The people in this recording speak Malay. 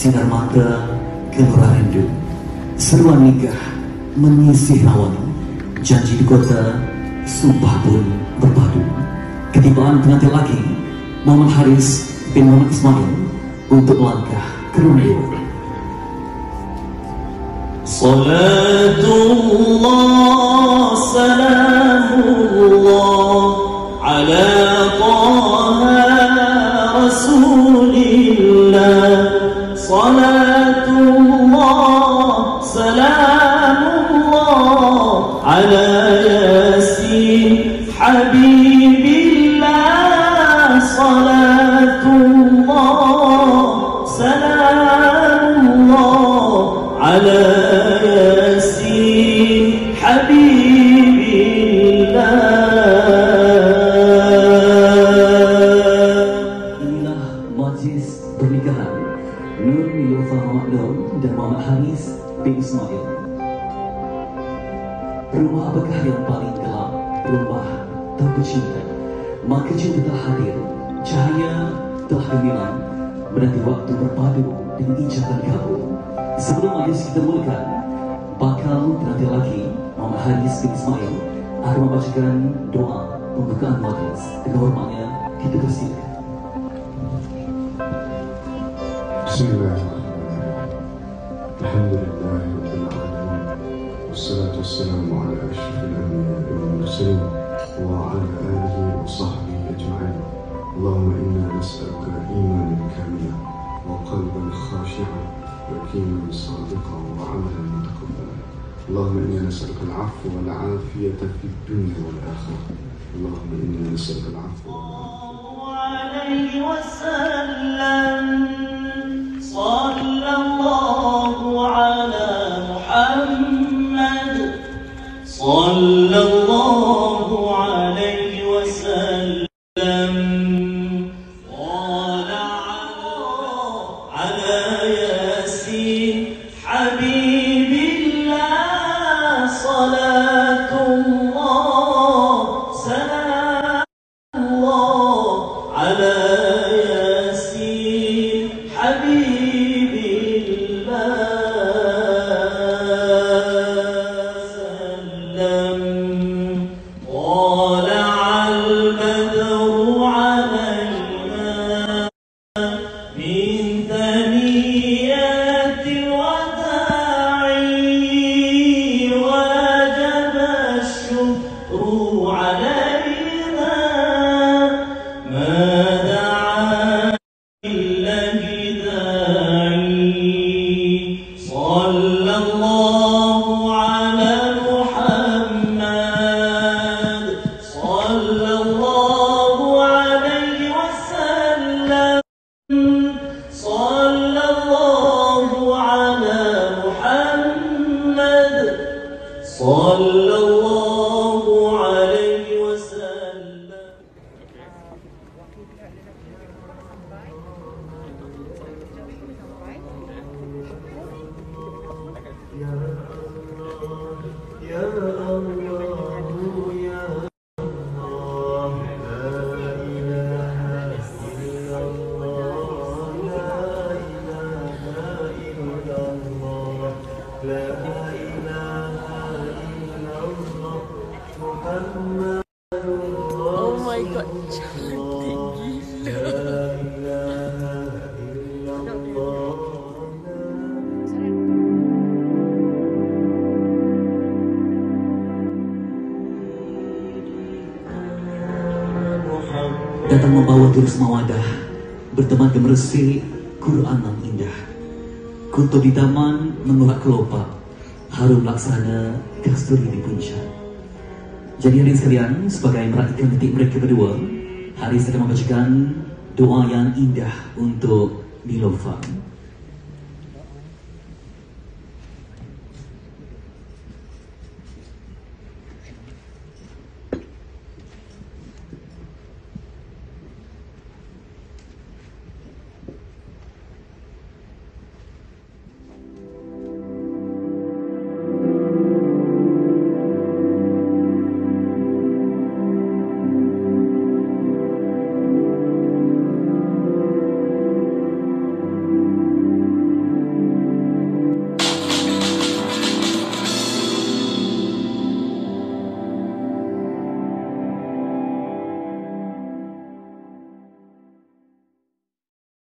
sinar mata gelora rindu, seruan nikah menyisih rawan, janji di kota, sumpah pun berpadu. Ketibaan pengantin laki Muhammad Haris bin Muhammad Ismail untuk melangkah ke Rumah. Salatullah salamullah ala taha rasulillah. Salatullah salamullah ala yasin habibillah. Salatullah salamullah ala yasin habibillah. Inilah majlis pernikahan Nur Nilofa Muhammad dan Muhammad Haris bin Ismail. Rumah apakah yang paling gelap? Rumah tanpa cinta. Maka cinta telah hadir, cahaya telah gemilang, menanti waktu berpadu dengan injakan kalbu. Sebelum majlis kita mulakan, bakal penanti laki Muhammad Haris bin Ismail akan membacakan doa pembukaan majlis. Dengan hormatnya kita persilakan. Bismillahirrahmanirrahim. Alhamdulillahi rabbil alamin. Wassalatu wassalamu ala asyrafil anbiya'i wal mursalin wa ala alihi wa sahbihi ajma'in. Allahumma inna nas'aluka imanan kamilan wa qalban khashi'an wa yaqinan sadiqan wa 'amalan mutaqabbalan. Allahumma inna nas'aluka al-'afwa wal 'afiyata fid dunya wal akhirah. Allahumma inna nas'aluka al-'afwa wal 'afiyata. صلى الله على محمد صلى الله عليه وسلم. قال على ياسين حبيب الله. صلاة الله سلام الله على ياسين حبيب Oh my god, cantik gila. Datang membawa terus mawadah, berteman gemersi Quran yang indah. Kunto di taman mengulat kelopak, harum laksana kasturi di puncak. Jadi hadirin sekalian, sebagai meraihkan detik mereka berdua, Haris akan membacakan doa yang indah untuk Nilofa.